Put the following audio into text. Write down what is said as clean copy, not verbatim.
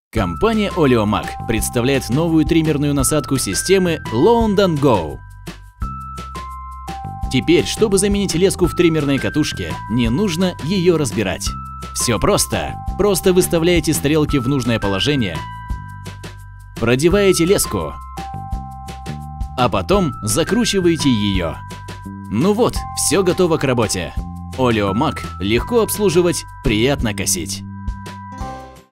Компания Oleomac представляет новую триммерную насадку системы London Go. Теперь, чтобы заменить леску в триммерной катушке, не нужно ее разбирать. Все просто. Просто выставляете стрелки в нужное положение, продеваете леску, а потом закручиваете ее. Ну вот, все готово к работе. Oleomac легко обслуживать, приятно косить.